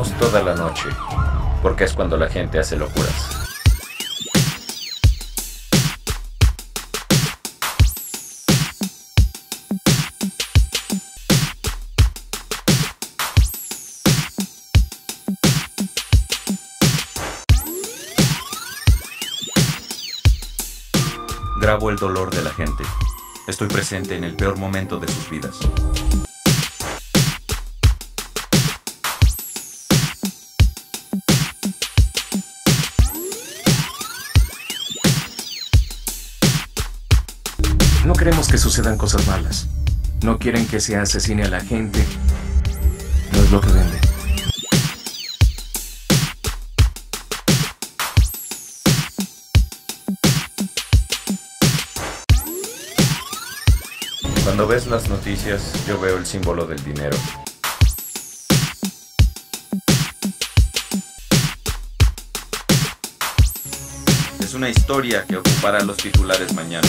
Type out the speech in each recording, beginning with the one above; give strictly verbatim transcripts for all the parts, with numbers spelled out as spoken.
dormimos toda la noche, porque es cuando la gente hace locuras. Grabo el dolor de la gente. Estoy presente en el peor momento de sus vidas. No queremos que sucedan cosas malas. No quieren que se asesine a la gente. No es lo que vende. Cuando ves las noticias, yo veo el símbolo del dinero. Es una historia que ocupará los titulares mañana.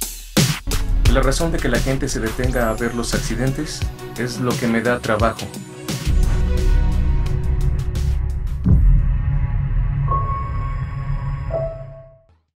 La razón de que la gente se detenga a ver los accidentes es lo que me da trabajo.